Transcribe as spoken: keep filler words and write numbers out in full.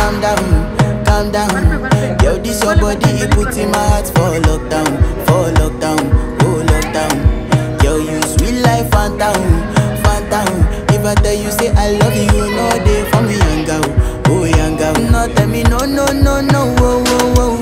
calm down, calm down. Yo, this your body, it puts in my heart for lockdown, for lockdown, oh lockdown. Yo, you sweet life, phantom, phantom. If I tell you say I love you, you know they for me young girl, oh young girl. No tell me no, no, no, no, oh, oh, oh.